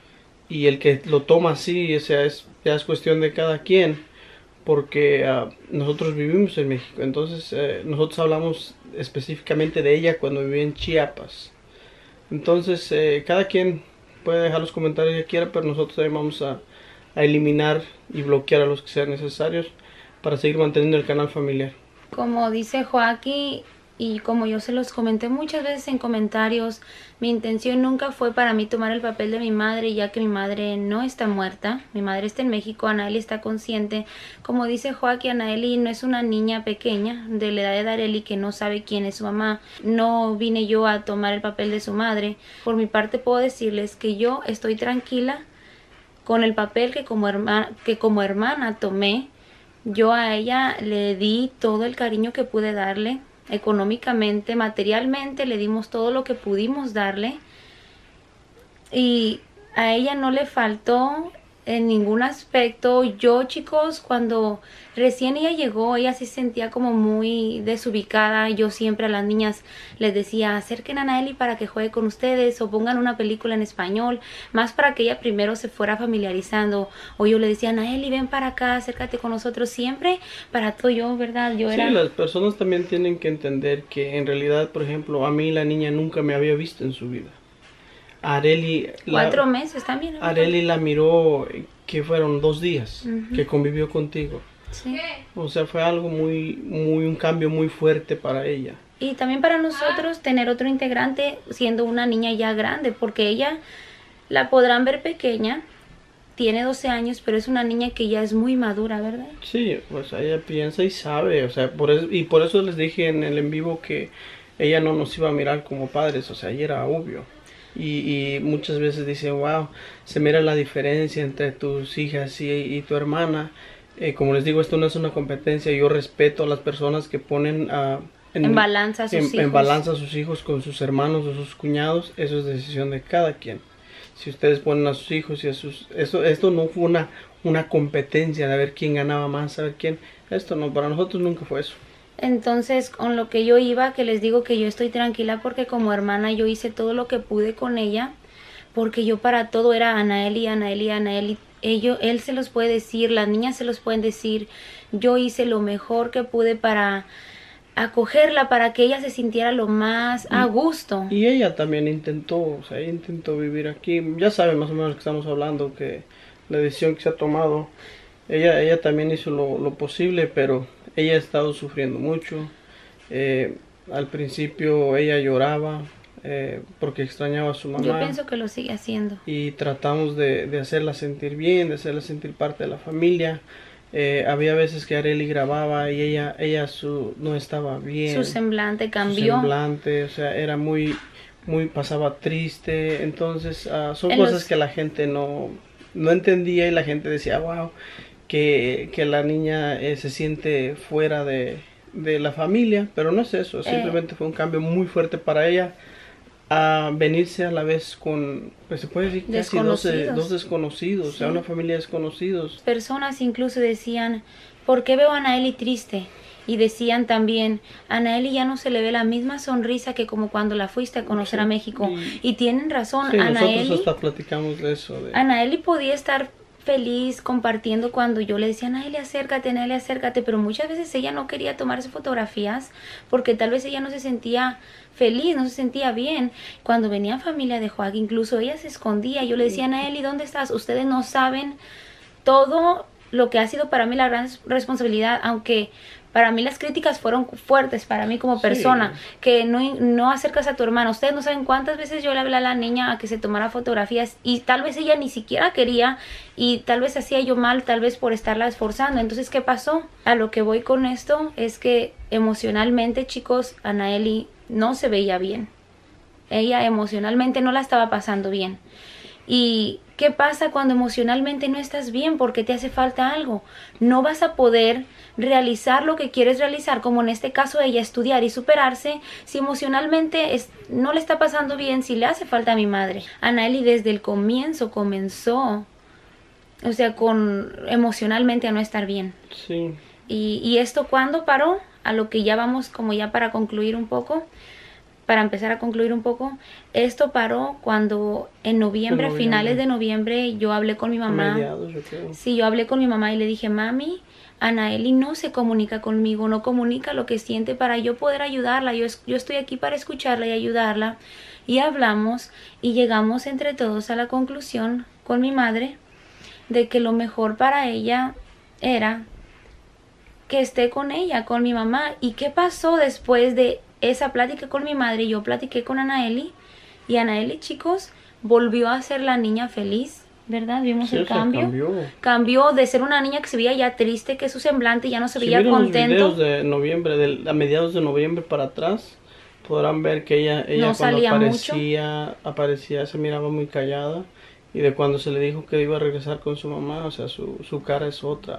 y el que lo toma así, o sea, es, ya es cuestión de cada quien, porque uh, nosotros vivimos en México. Entonces eh, nosotros hablamos específicamente de ella cuando vivía en Chiapas. Entonces eh, cada quien puede dejar los comentarios que quiera, pero nosotros también vamos a, a eliminar y bloquear a los que sean necesarios para seguir manteniendo el canal familiar. Como dice Joaquín, y como yo se los comenté muchas veces en comentarios, mi intención nunca fue para mí tomar el papel de mi madre, ya que mi madre no está muerta. Mi madre está en México, Anaeli está consciente. Como dice Joaquín, Anaeli no es una niña pequeña de la edad de Darely que no sabe quién es su mamá. No vine yo a tomar el papel de su madre. Por mi parte puedo decirles que yo estoy tranquila con el papel que como hermana, que como hermana tomé. Yo a ella le di todo el cariño que pude darle. Económicamente, materialmente, le dimos todo lo que pudimos darle, y a ella no le faltó en ningún aspecto. Yo, chicos, cuando recién ella llegó, ella se sentía como muy desubicada. Yo siempre a las niñas les decía, acerquen a Anaeli para que juegue con ustedes o pongan una película en español, más para que ella primero se fuera familiarizando. O yo le decía, Anaeli, ven para acá, acércate con nosotros, siempre para todo yo, ¿verdad? Yo Sí, era... las personas también tienen que entender que en realidad, por ejemplo, a mí la niña nunca me había visto en su vida. Areli, Cuatro la, meses también. Areli la miró, que fueron dos días Ujú. que convivió contigo. Sí. O sea, fue algo muy, muy, un cambio muy fuerte para ella. Y también para nosotros tener otro integrante siendo una niña ya grande, porque ella la podrán ver pequeña, tiene doce años, pero es una niña que ya es muy madura, ¿verdad? Sí, pues ella piensa y sabe, o sea, por eso, y por eso les dije en el en vivo que ella no nos iba a mirar como padres, o sea, ahí era obvio. Y, y muchas veces dice, wow, se mira la diferencia entre tus hijas y, y tu hermana. Eh, como les digo, esto no es una competencia, yo respeto a las personas que ponen a... En balanza a sus en, hijos. en balanza a sus hijos con sus hermanos o sus cuñados, eso es decisión de cada quien. Si ustedes ponen a sus hijos y a sus... Esto, esto no fue una, una competencia de ver quién ganaba más, a ver quién... Esto no, para nosotros nunca fue eso. Entonces, con lo que yo iba, que les digo que yo estoy tranquila porque como hermana yo hice todo lo que pude con ella, porque yo para todo era Anaeli, Anaeli, Anaeli. Ellos, él se los puede decir, las niñas se los pueden decir. Yo hice lo mejor que pude para acogerla, para que ella se sintiera lo más a gusto. Y ella también intentó, o sea, ella intentó vivir aquí. Ya saben más o menos que estamos hablando, que la decisión que se ha tomado, ella, ella también hizo lo, lo posible, pero ella ha estado sufriendo mucho. Eh, al principio ella lloraba eh, porque extrañaba a su mamá. Yo pienso que lo sigue haciendo. Y tratamos de, de hacerla sentir bien, de hacerla sentir parte de la familia. Eh, había veces que Areli grababa y ella, ella su, no estaba bien. Su semblante Su cambió. semblante, o sea, era muy, muy, pasaba triste. Entonces, uh, son En cosas los- que la gente no, no entendía y la gente decía, wow, que, que la niña eh, se siente fuera de, de la familia, pero no es eso, simplemente fue un cambio muy fuerte para ella. A venirse a la vez con, pues se puede decir casi dos, Desconocidos. dos desconocidos, o sea, Sí. una familia de desconocidos. Personas incluso decían, ¿por qué veo a Anaeli triste? Y decían también, a Anaeli ya no se le ve la misma sonrisa que como cuando la fuiste a conocer Sí. a México. Y- Y tienen razón, Sí, nosotros Anaeli, hasta platicamos de eso. De, Anaeli podía estar feliz compartiendo cuando yo le decía, Anaeli, acércate, Anaeli, acércate, pero muchas veces ella no quería tomarse fotografías porque tal vez ella no se sentía feliz, no se sentía bien. Cuando venía familia de Joaquín, incluso ella se escondía. Yo le decía, Anaeli, ¿dónde estás? Ustedes no saben todo lo que ha sido para mí la gran responsabilidad, aunque para mí las críticas fueron fuertes para mí como Sí. persona, que no, no acercas a tu hermana. Ustedes no saben cuántas veces yo le hablé a la niña a que se tomara fotografías y tal vez ella ni siquiera quería y tal vez hacía yo mal, tal vez por estarla esforzando. Entonces, ¿qué pasó? A lo que voy con esto es que emocionalmente, chicos, Anaeli no se veía bien. Ella emocionalmente no la estaba pasando bien. ¿Y qué pasa cuando emocionalmente no estás bien porque te hace falta algo? No vas a poder realizar lo que quieres realizar, como en este caso ella, estudiar y superarse, si emocionalmente es, no le está pasando bien, si le hace falta a mi madre. Anaeli desde el comienzo comenzó, o sea, con emocionalmente a no estar bien. sí. Y, y esto cuando paró, a lo que ya vamos como ya para concluir un poco, para empezar a concluir un poco, esto paró cuando en noviembre, En a noviembre. finales de noviembre, yo hablé con mi A mamá. mediados, yo creo. Sí, yo hablé con mi mamá y le dije, mami, Anaeli no se comunica conmigo, no comunica lo que siente para yo poder ayudarla. Yo, es- yo estoy aquí para escucharla y ayudarla. Y hablamos y llegamos entre todos a la conclusión con mi madre de que lo mejor para ella era que esté con ella, con mi mamá. ¿Y qué pasó después de esa plática con mi madre? Yo platiqué con Anaeli y Anaeli, chicos, volvió a ser la niña feliz, ¿verdad? Vimos Sí, el o sea, cambio. cambió. Cambió de ser una niña que se veía ya triste, que su semblante ya no se Si veía miran los contento. videos de noviembre, del- a mediados de noviembre para atrás, podrán ver que ella, ella No cuando salía aparecía, aparecía, se miraba muy callada. Y de cuando se le dijo que iba a regresar con su mamá, o sea, su, su cara es otra.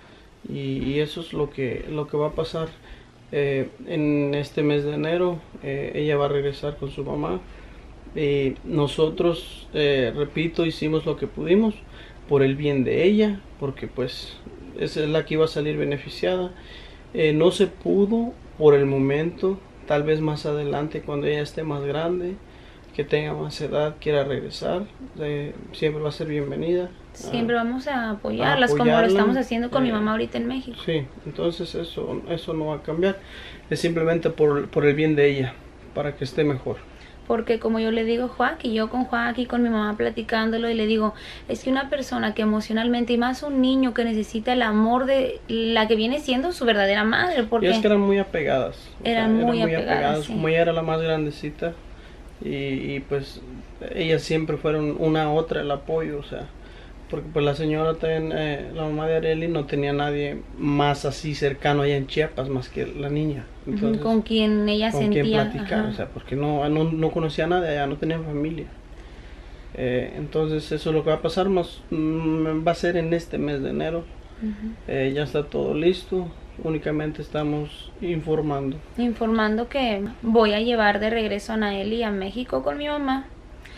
Y, y eso es lo que, lo que va a pasar. Eh, en este mes de enero, eh, ella va a regresar con su mamá. Y nosotros, eh, repito, hicimos lo que pudimos por el bien de ella, porque pues esa es la que iba a salir beneficiada. Eh, no se pudo por el momento, tal vez más adelante cuando ella esté más grande, que tenga más edad, quiera regresar, eh, siempre va a ser bienvenida. Siempre Ah, vamos a apoyarlas, como lo apoyarla, estamos haciendo con mi eh, mamá ahorita en México. Sí, entonces eso, eso no va a cambiar, es simplemente por, por el bien de ella, para que esté mejor. Porque como yo le digo a Joaquín, yo con Joaquín, con mi mamá platicándolo, y le digo, es que una persona que emocionalmente, y más un niño que necesita el amor de la que viene siendo su verdadera madre, porque Y es que eran muy apegadas. o Eran muy apegadas, sí. Como ella era la más grandecita, y, y pues ellas siempre fueron una a otra el apoyo, o sea, porque pues la señora también, eh, la mamá de Arely, no tenía nadie más así cercano allá en Chiapas más que la niña. Entonces, con quien ella con sentía. quien platicar, Ajá. o sea, porque no, no, no conocía a nadie allá, no tenía familia. Eh, entonces eso es lo que va a pasar, más mm, va a ser en este mes de enero. Ujú. Eh, ya está todo listo, únicamente estamos informando. Informando que voy a llevar de regreso a Naeli a México con mi mamá.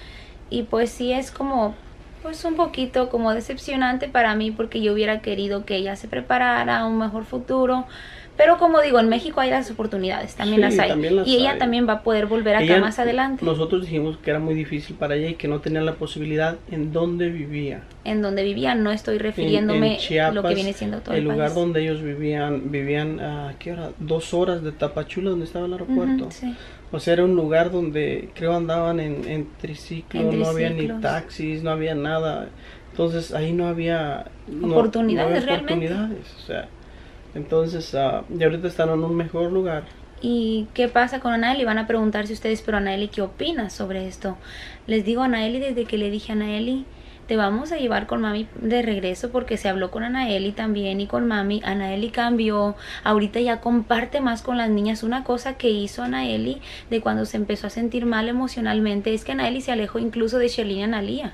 Y pues sí es como, pues un poquito como decepcionante para mí, porque yo hubiera querido que ella se preparara a un mejor futuro. Pero como digo, en México hay las oportunidades, también Sí, las hay. también las y ella hay. también va a poder volver acá Ella- más adelante. Nosotros dijimos que era muy difícil para ella y que no tenía la posibilidad en donde vivía. En donde vivía, no estoy En- refiriéndome en Chiapas, lo que viene siendo todo el, el lugar país. donde ellos vivían, vivían a ¿qué hora? Dos horas de Tapachula, donde estaba el aeropuerto. Ujú, sí. O sea, era un lugar donde creo andaban en, en triciclo, En no había ni triciclos. taxis, no había nada. Entonces ahí no había no- Oportunidades, no había realmente. oportunidades, o sea, entonces ah, y ahorita están en un mejor lugar. ¿Y qué pasa con Anaeli? Van a preguntar si ustedes, pero Anaeli, ¿qué opina sobre esto? Les digo a Anaeli, desde que le dije a Anaeli, te vamos a llevar con mami de regreso, porque se habló con Anaeli también y con mami. Anaeli cambió, ahorita ya comparte más con las niñas. Una cosa que hizo Anaeli de cuando se empezó a sentir mal emocionalmente es que Anaeli se alejó incluso de Shelly y Analia.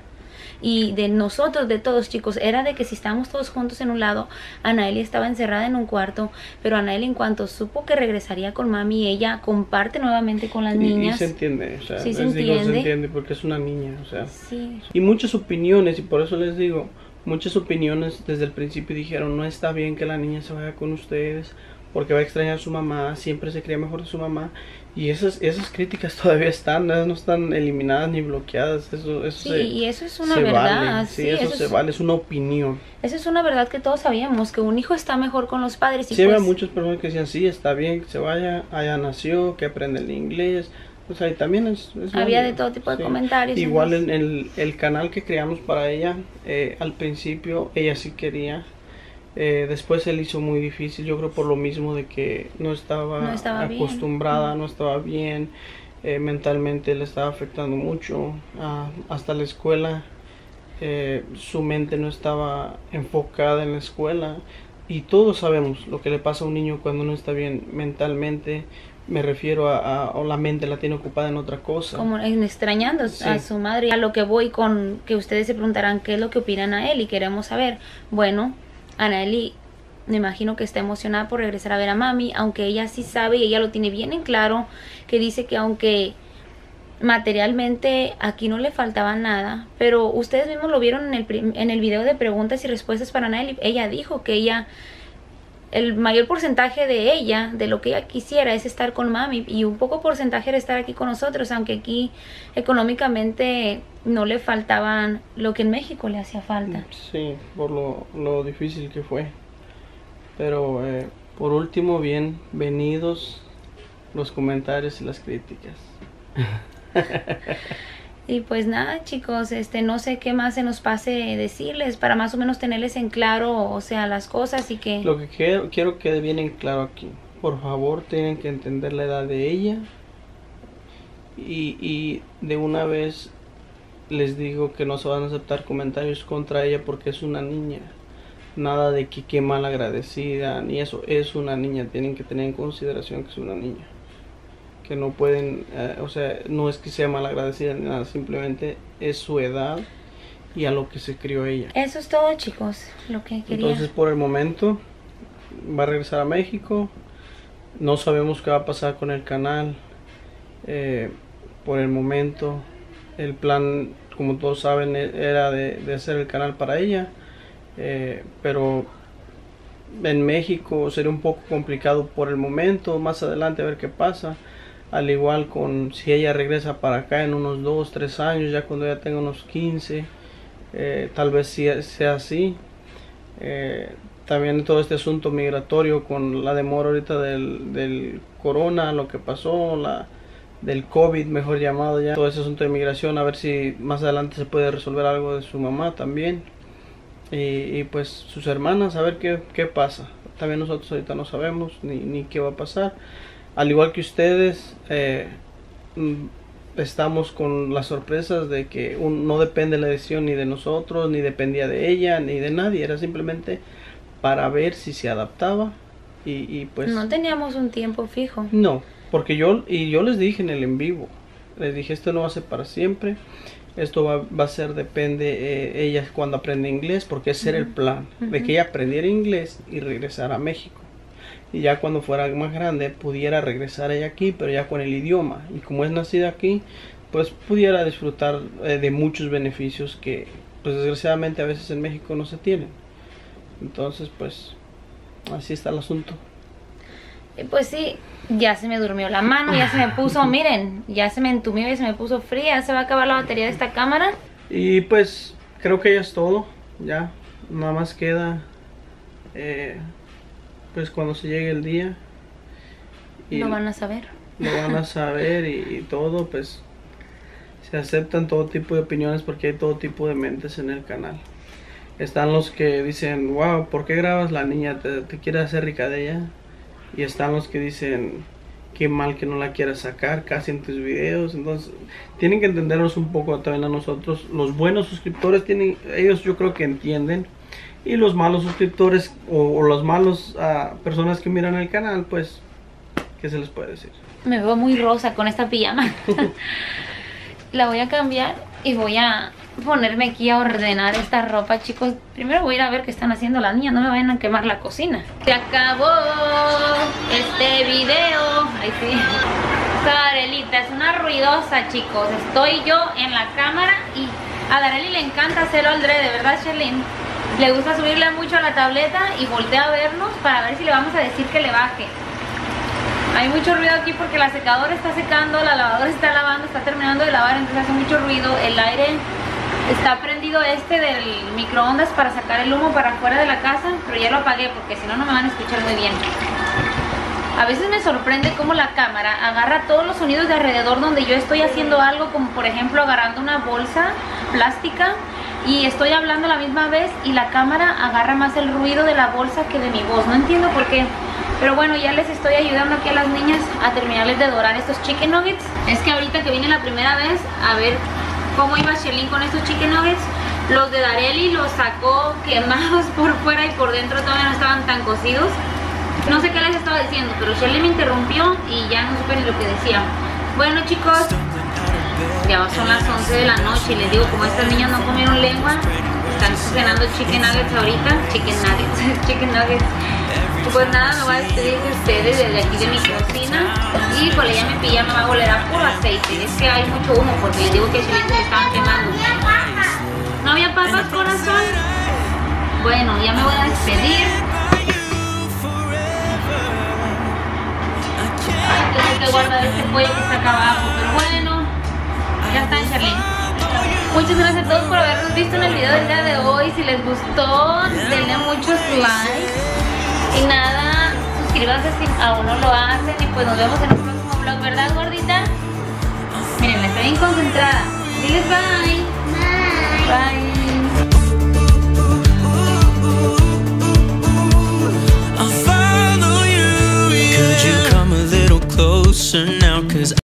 Y de nosotros, de todos, chicos, era de que si estábamos todos juntos en un lado, Anaeli estaba encerrada en un cuarto, pero Anaeli en cuanto supo que regresaría con mami, ella comparte nuevamente con las Y, y niñas. se entiende, o sea, Sí, se les digo, se entiende. entiende porque es una niña, o sea. Sí. Y muchas opiniones, y por eso les digo, muchas opiniones desde el principio dijeron, no está bien que la niña se vaya con ustedes, porque va a extrañar a su mamá, siempre se cría mejor de su mamá. Y esas, esas críticas todavía están, esas no están eliminadas ni bloqueadas, eso, eso Sí, se, y eso es una se verdad. vale, sí, sí, eso, eso se es, vale, es una opinión. eso es una verdad que todos sabíamos, que un hijo está mejor con los padres. Y Sí, había pues, muchas personas que decían, sí, está bien que se vaya, allá nació, que aprende el inglés. O sea, y también es, es había de válido, todo tipo de sí. comentarios. Igual entonces- en el, el canal que creamos para ella, eh, al principio ella sí quería, eh, después él hizo muy difícil, yo creo por lo mismo de que no estaba, No estaba bien. acostumbrada, no estaba bien, eh, mentalmente le estaba afectando mucho, ah, hasta la escuela, eh, su mente no estaba enfocada en la escuela. Y todos sabemos lo que le pasa a un niño cuando no está bien mentalmente. Me refiero a, a, a la mente la tiene ocupada en otra cosa. como en extrañando Sí. a su madre. A lo que voy con que ustedes se preguntarán qué es lo que opinan a él y queremos saber. Bueno, Anaeli me imagino que está emocionada por regresar a ver a mami, aunque ella sí sabe y ella lo tiene bien en claro, que dice que aunque materialmente aquí no le faltaba nada, pero ustedes mismos lo vieron en el, prim- en el video de preguntas y respuestas para Anaeli. Ella dijo que ella, el mayor porcentaje de ella, de lo que ella quisiera es estar con mami, y un poco porcentaje era estar aquí con nosotros, aunque aquí económicamente no le faltaban lo que en México le hacía falta. Sí, por lo, lo difícil que fue. Pero eh, por último, bienvenidos los comentarios y las críticas. Y pues nada, chicos, este no sé qué más se nos pase decirles para más o menos tenerles en claro, o sea, las cosas y que Lo que quiero, quiero que bien en claro aquí. Por favor, tienen que entender la edad de ella. Y, y de una vez les digo que no se van a aceptar comentarios contra ella porque es una niña. Nada de que qué mal agradecida, ni eso. Es una niña, tienen que tener en consideración que es una niña. Que no pueden, eh, o sea, no es que sea mal agradecida ni nada, simplemente es su edad y a lo que se crió ella. eso es todo, chicos, lo que quería. Entonces, por el momento, va a regresar a México. No sabemos qué va a pasar con el canal. Eh, por el momento, el plan, como todos saben, era de, de hacer el canal para ella, eh, pero en México sería un poco complicado por el momento. Más adelante a ver qué pasa. Al igual con si ella regresa para acá en unos dos, tres años, ya cuando ella tenga unos quince, eh, tal vez sea, sea así. Eh, también todo este asunto migratorio con la demora ahorita del, del corona, lo que pasó, la, del COVID mejor llamado ya, todo ese asunto de migración, a ver si más adelante se puede resolver algo de su mamá también. Y, y pues sus hermanas, a ver qué, qué pasa. También nosotros ahorita no sabemos ni, ni qué va a pasar. Al igual que ustedes, eh, estamos con las sorpresas de que un, no depende la decisión ni de nosotros, ni dependía de ella, ni de nadie. Era simplemente para ver si se adaptaba. Y, y pues No teníamos un tiempo fijo. no, porque yo, y yo les dije en el en vivo, les dije, esto no va a ser para siempre. Esto va, va a ser, depende, eh, ella cuando aprende inglés, porque ese era el plan, Uh-huh. de que ella aprendiera inglés y regresara a México. Y ya cuando fuera más grande, pudiera regresar ella aquí, pero ya con el idioma. Y como es nacida aquí, pues pudiera disfrutar eh, de muchos beneficios que, pues desgraciadamente a veces en México no se tienen. Entonces, pues, así está el asunto. Y pues sí, ya se me durmió la mano, ya se me puso, miren, ya se me entumió y se me puso fría, se va a acabar la batería de esta cámara. Y pues, creo que ya es todo. Ya, nada más queda... Eh, pues cuando se llegue el día y Lo van a saber. lo van a saber y, y todo, pues se aceptan todo tipo de opiniones porque hay todo tipo de mentes en el canal. Están los que dicen, wow, ¿por qué grabas la niña? ¿Te, te quiere hacer rica de ella? Y están los que dicen, qué mal que no la quieras sacar casi en tus videos. Entonces tienen que entendernos un poco también a nosotros. Los buenos suscriptores tienen, ellos yo creo que entienden. Y los malos suscriptores o, o los malos uh, personas que miran el canal, pues, ¿qué se les puede decir? Me veo muy rosa con esta pijama. La voy a cambiar y voy a ponerme aquí a ordenar esta ropa, chicos. Primero voy a ir a ver qué están haciendo las niñas, no me vayan a quemar la cocina. Se acabó este video. Ahí sí. Darelita es una ruidosa, chicos. Estoy yo en la cámara y a Dareli le encanta hacerlo al drede, ¿verdad, Sherlyn? Le gusta subirle mucho a la tableta y voltea a vernos para ver si le vamos a decir que le baje. Hay mucho ruido aquí porque la secadora está secando, la lavadora está lavando, está terminando de lavar, entonces hace mucho ruido. El aire está prendido este del microondas para sacar el humo para afuera de la casa, pero ya lo apagué porque si no, no me van a escuchar muy bien. A veces me sorprende cómo la cámara agarra todos los sonidos de alrededor donde yo estoy haciendo algo, como por ejemplo agarrando una bolsa plástica y estoy hablando a la misma vez y la cámara agarra más el ruido de la bolsa que de mi voz. No entiendo por qué. Pero bueno, ya les estoy ayudando aquí a las niñas a terminarles de dorar estos chicken nuggets. Es que ahorita que vine la primera vez a ver cómo iba Sherlyn con estos chicken nuggets, los de Dareli los sacó quemados por fuera y por dentro todavía no estaban tan cocidos. No sé qué les estaba diciendo, pero Sherlyn me interrumpió y ya no supe ni lo que decía. Bueno, chicos, ya son las once de la noche y les digo, como estas niñas no comieron lengua, están cenando chicken nuggets ahorita. Chicken nuggets, chicken nuggets. Y pues nada, me voy a despedir de ustedes desde aquí de mi cocina. Y pues ya mi pijama va a oler a puro aceite. Es que hay mucho humo porque les digo que Sherlyn se estaban quemando. ¿No había papas, corazón? Bueno, ya me voy a despedir. Tengo que guardar este pollo que está acá abajo, pero bueno, ya está, Sherlyn. Muchas gracias a todos por habernos visto en el video del día de hoy. Si les gustó, denle muchos likes. Y nada, suscríbanse si aún no lo hacen. Y pues nos vemos en un próximo vlog, ¿verdad, gordita? Miren, estoy bien concentrada. Diles bye. Bye. Bye. I'll follow you, yeah. Could you come a little closer now? 'Cause